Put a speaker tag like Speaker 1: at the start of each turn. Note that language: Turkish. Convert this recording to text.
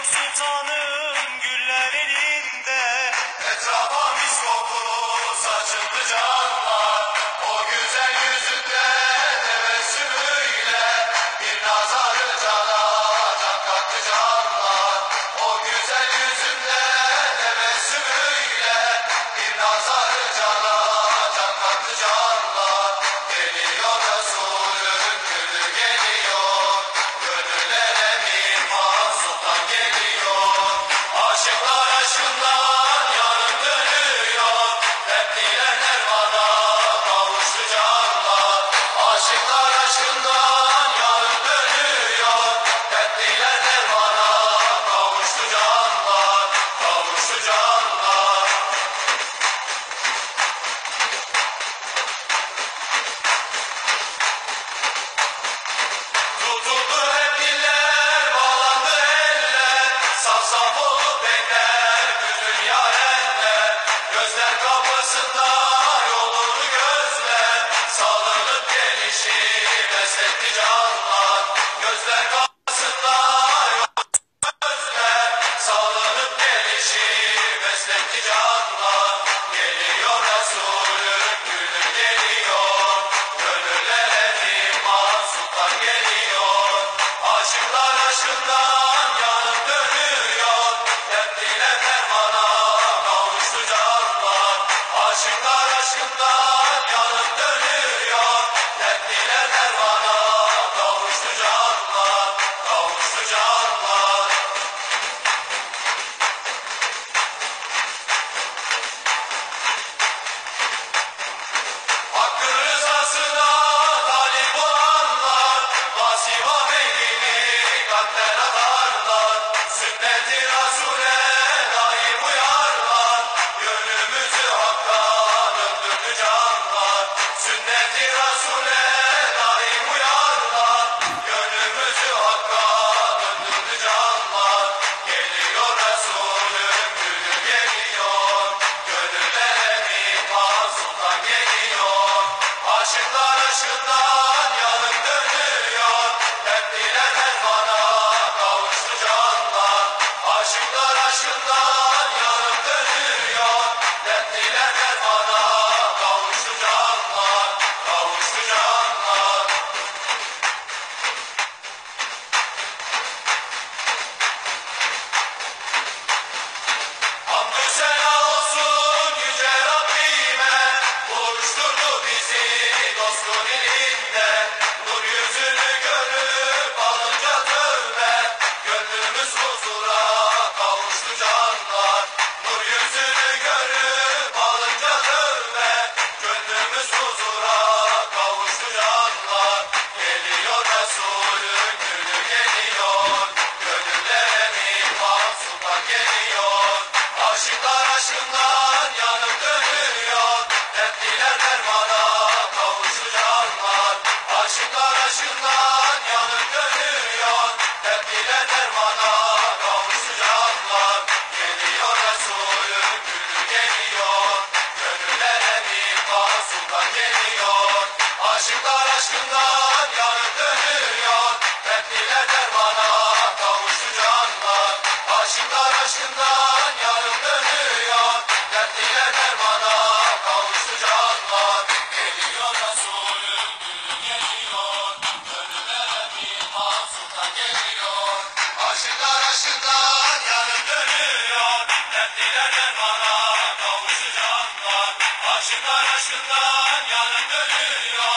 Speaker 1: sultanım güller elinde.
Speaker 2: Etrafa mis kokulu saçıklı canlar, o güzel yüzünde tebessümüyle bir nazarı cana can kattı canlar. O güzel yüzünde tebessümüyle bir nazarı cana can kattı canlar. Geliyor Resulün gülü geliyor, gönüllere mihman sultan geliyor. Aşıklar aşkından yanıp dönüyor, dertliler dermana kavuştu canlar. Aşıklar aşkından yanıp dönüyor, dertliler dermana kavuştu canlar, kavuştu canlar. Tutuldu hep diller, bağlandı eller, saf saf olup bekler bütün yarenler. Gözler kapısında yolunu gözler, salınıp gelişi besletti canlar. Gözler kapısında yolunu gözler, salınıp gelişi besletti canlar. Geliyor Resulün gülü geliyor, gönüllere mihman sultan geliyor. Aşıklar aşkından yanıp dönüyor, dertliler dermana kavuştu canlar. Aşıklar aşkından yanıp dönüyor, dertliler dermana kavuştu canlar, kavuştu canlar. Hakkın rızasına talip olanlar, masiva meylini kalpten atarlar. Sünnet-i Rasûl'e daim uyarlar, gönlümüzü hakka döndürdü canlar. Sünnet-i Rasûl'e daim uyarlar, gönlümüzü hakka döndürdü canlar. Geliyor Resulün gülü geliyor, gönüllere mihman sultan geliyor. Aşıklar aşkından yanıp dönüyor, dertliler dermana kavuştu canlar. Aşıklar aşkından yanıp dönüyor, dertliler dermana kavuştu canlar, kavuştu canlar. Hamdü sena olsun yüce Rabbime, buluşturdu bizi dostun elinde. Nur yüzünü görüp alınca tövbe, gönlümüz huzura kavuştu canlar. Nur yüzünü görüp alınca tövbe, gönlümüz huzura kavuştu canlar. Geliyor Resulün gülü geliyor, gönüllere mihman sultan geliyor. Aşıklar aşkından yanıp dönüyor, dertliler dermana kavuştu canlar. Aşıklar aşkından yanıp dönüyor, dertliler dermana kavuştu canlar. Geliyor Resulün gülü geliyor, gönüllere mihman sultan geliyor. Aşıklar aşkından yanıp dönüyor, dertliler dermana kavuştu canlar. Aşıklar aşkından yanıp dönüyor, dertliler dermana kavuştu canlar. Geliyor Resulün gülü geliyor, gönüllere mihman sultan geliyor. Aşıklar aşkından yanıp dönüyor, dertliler dermana kavuştu canlar. Aşıklar aşkından yanıp dönüyor,